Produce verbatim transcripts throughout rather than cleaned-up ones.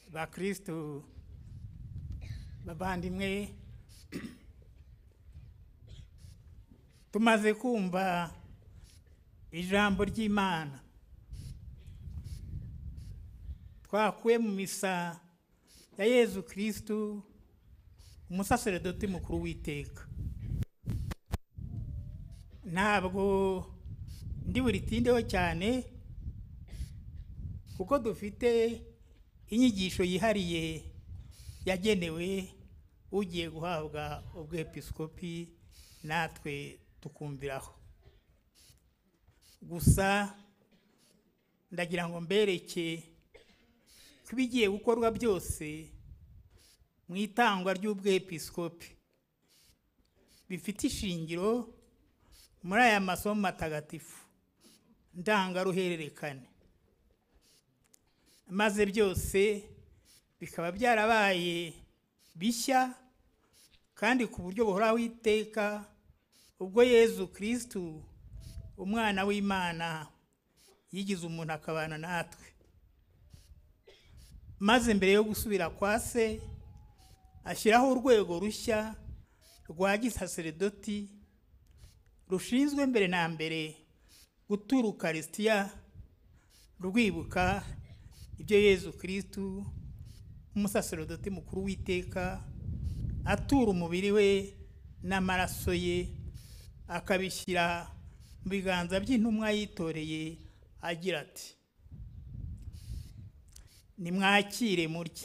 ba Kristo babandimwe, tumaze kumva ijambo ry'Imana twakuye mu misa ya Yezu Kristo umusaseredoti mukuru w'iteka. Ntabwo ndi buritindeho cyane kuko dufite inyigisho yihariye yagenewe ugiye guhabwa ubwepiskopi natwe tukumviraho. Gusa ndagira ngo mbereke ko ibigiye gukorwa byose mu itangwa ry'ubwepiskopi bifite ishingiro muri aya masomo matagatifu ndangaruhererekane, maze byose bikaba byarabaye bishya kandi ku buryo buhoraho iteka ubwo Yezu Kristo umwana w'Imana yigize umuntu akabana natwe, maze mbere yo gusubira kwa se ashyiraho urwego rushya rwa gisaseredoti rushinzwe mbere na mbere gutura Ukaristiya rwibuka ibyo Yezu Kristo umusaseredoti mukuru w'iteka atura umubiri we n'amaraso ye akabishyira mu biganza by'intumwa yitoreye agira ati: nimwakire murye,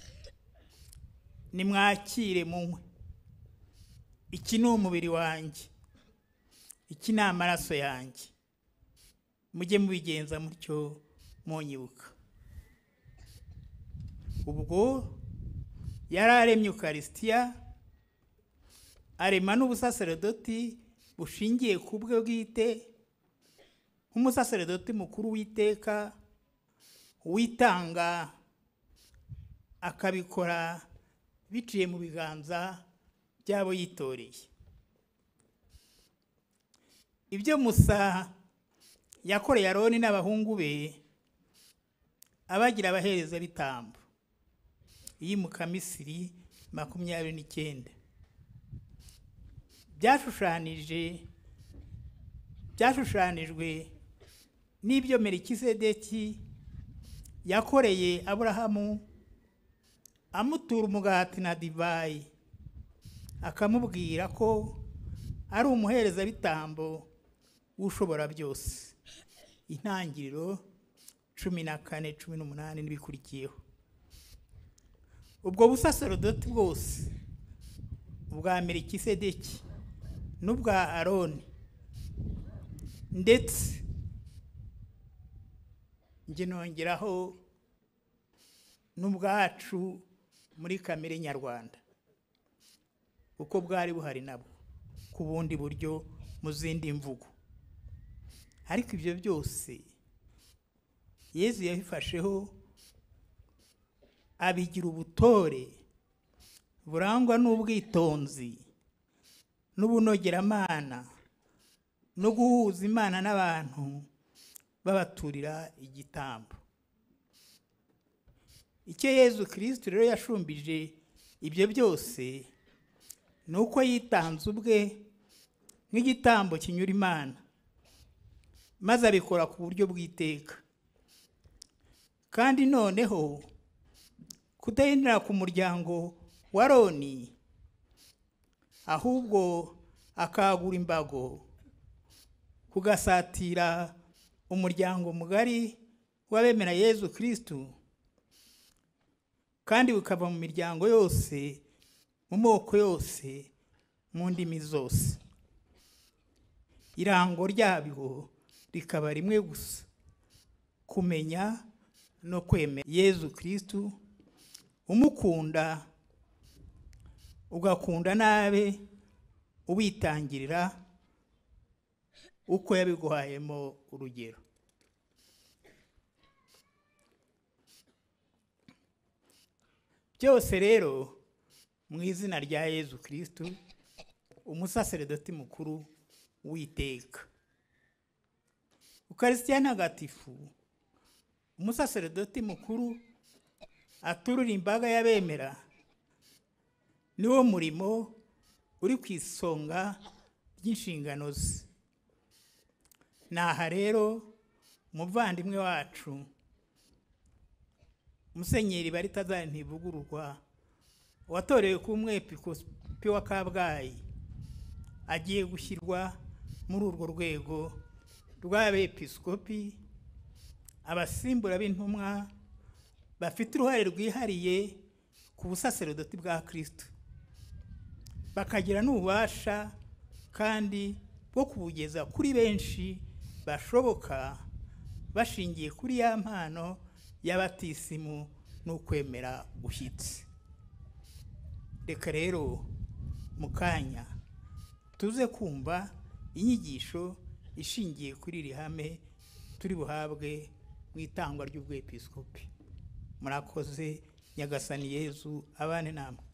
nimwakire munywe, iki ni umubiri wanjye, iki ni amaraso yanjye, mujye mubigenza mutyo munyibuka. Ubwo yararemye Ukaristiya, arema n'ubusaseredoti bushingiye ku bwe bwite nk'umusaseredoti mukuru w'iteka witanga, akabikora biciye mu biganza by'abo yitoreye. Ibyo Musa yakoreye Aroni n'abahungu be abagira abahereza bitambo yimuka Misiri makumyabiri n'icyenda byashushanije byashushanijwe n'ibyo Melikisedeki yakoreye Aburahamu amutura umugati na divayi, akamubwira ko ari umuhereza bitambo ushobora byose. Intangiriro cumi na kane cumi n'umunani n'ibikurikiyeho. Ubwo busaserodoti bwose ubwa Melikisedeki n'ubwa Aroni ndetse njye nongeraho n'ubwacu muri kamere nyarwanda uko bwari buhari nabwo ku bundi buryo mu zindi mvugo, ariko ibyo byose Yezu yabifasheho abigira ubutore burangwa n'ubwitonzi n'ubunogeramana no guhuza Imana n'abantu babaturira igitambo. Icyo Yezu Kristo rero yashumbije ibyo byose ni uko yitanze ubwe nk'igitambo kinyura Imana, maze abikora ku buryo bw'iteka. Kandi noneho kudahinira ku muryango wa Aroni, ahubwo akagura imbago kugasatira umuryango mugari w'abemera Yezu Kristo, kandi bukava mu miryango yose, mu moko yose, mu ndimi zose. Irango ryabyo rikaba rimwe gusa: kumenya no kwemera Yezu Kristo, umukunda ugakunda nabe ubitangirira uko yabiguhayemo urugero. Byose rero mu izina rya Yezu Kristo umusaseredoti mukuru w'iteka. Ukaristiya ntagatifu umusaseredoti mukuru aturura imbaga y'abemera niwo murimo uri ku isonga ry'inshingano ze. Naha rero umuvandimwe wacu Musenyeri Barithazari Ntivuguruzwa watorewe ku Umwepiskopi wa Kabgayi agiye gushyirwa muri urwo rwego rw'abepiskopi, abasimbura b'intumwa bafite uruhare rwihariye ku busaserodoti bwa Kristo, bakagira n'ububasha kandi bwo kubugeza kuri benshi bashoboka bashingiye kuri ya mpano y'abatisimu n'ukwemera gushyitse. Reka rero mu kanya tuze kumva inyigisho ishingiye kuri iri hame turi buhabwe mu itangwa ry'ubwepiskopi. Murakoze. Nyagasani Yezu abane namwe.